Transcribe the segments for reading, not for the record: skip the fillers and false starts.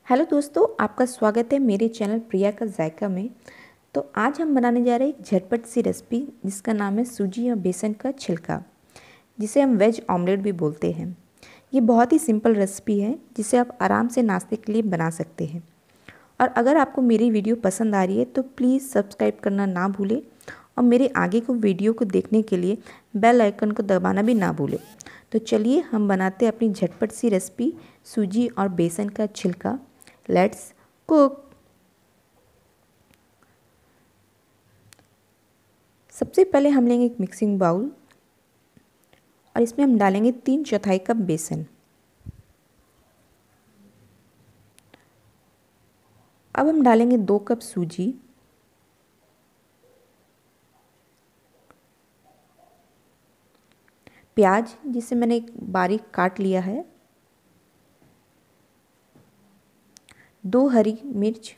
Hello दोस्तों, आपका स्वागत है मेरे चैनल प्रिया का जायका में। तो आज हम बनाने जा रहे हैं एक झटपट सी रेसिपी जिसका नाम है सूजी और बेसन का छिलका, जिसे हम वेज ऑमलेट भी बोलते हैं। ये बहुत ही सिंपल रेसिपी है जिसे आप आराम से नाश्ते के लिए बना सकते हैं। और अगर आपको मेरी वीडियो पसंद आ रही है तो प्लीज़ सब्सक्राइब करना ना भूलें और मेरे आगे को वीडियो को देखने के लिए बेल आइकन को दबाना भी ना भूलें। तो चलिए हम बनाते हैं अपनी झटपट सी रेसिपी सूजी और बेसन का छिलका। Let's cook. सबसे पहले हम लेंगे एक मिक्सिंग बाउल और इसमें हम डालेंगे 3/4 कप बेसन। अब हम डालेंगे 2 कप सूजी, प्याज जिसे मैंने बारीक काट लिया है, 2 हरी मिर्च,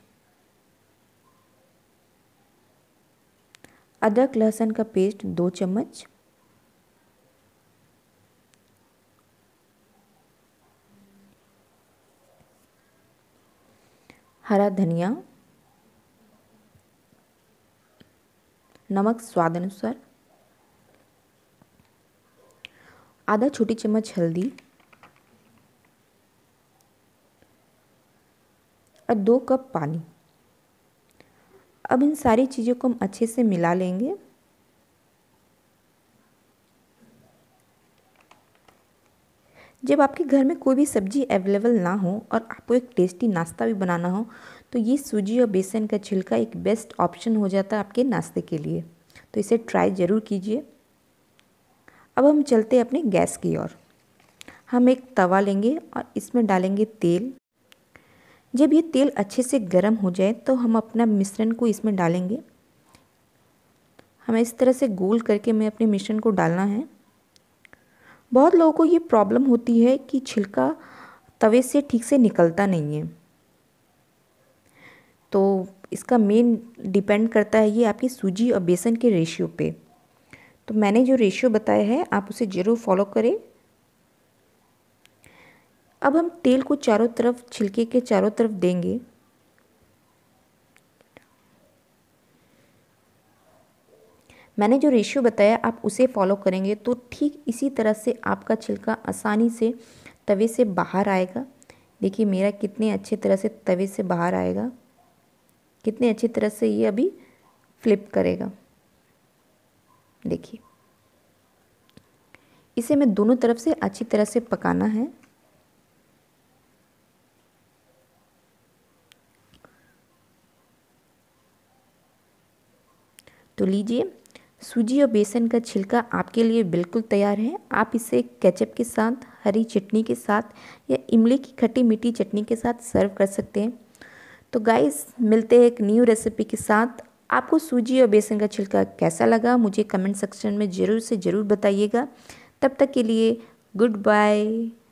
अदरक लहसुन का पेस्ट 2 चम्मच, हरा धनिया, नमक स्वाद अनुसार, आधा छोटी चम्मच हल्दी और 2 कप पानी। अब इन सारी चीज़ों को हम अच्छे से मिला लेंगे। जब आपके घर में कोई भी सब्जी अवेलेबल ना हो और आपको एक टेस्टी नाश्ता भी बनाना हो तो ये सूजी और बेसन का छिलका एक बेस्ट ऑप्शन हो जाता है आपके नाश्ते के लिए। तो इसे ट्राई ज़रूर कीजिए। अब हम चलते हैं अपने गैस की ओर। हम एक तवा लेंगे और इसमें डालेंगे तेल। जब ये तेल अच्छे से गर्म हो जाए तो हम अपना मिश्रण को इसमें डालेंगे। हमें इस तरह से गोल करके मैं अपने मिश्रण को डालना है। बहुत लोगों को ये प्रॉब्लम होती है कि छिलका तवे से ठीक से निकलता नहीं है। तो इसका मेन डिपेंड करता है ये आपकी सूजी और बेसन के रेशियो पे। तो मैंने जो रेशियो बताया है आप उसे ज़रूर फॉलो करें। अब हम तेल को चारों तरफ, छिलके के चारों तरफ देंगे। मैंने जो रेशियो बताया आप उसे फॉलो करेंगे तो ठीक इसी तरह से आपका छिलका आसानी से तवे से बाहर आएगा। देखिए मेरा कितने अच्छे तरह से तवे से बाहर आएगा, कितने अच्छी तरह से ये अभी फ्लिप करेगा। देखिए इसे मैं दोनों तरफ से अच्छी तरह से पकाना है। तो लीजिए, सूजी और बेसन का छिलका आपके लिए बिल्कुल तैयार है। आप इसे केचप के साथ, हरी चटनी के साथ या इमली की खट्टी मीठी चटनी के साथ सर्व कर सकते हैं। तो गाइस मिलते हैं एक न्यू रेसिपी के साथ। आपको सूजी और बेसन का छिलका कैसा लगा मुझे कमेंट सेक्शन में ज़रूर से ज़रूर बताइएगा। तब तक के लिए गुड बाय।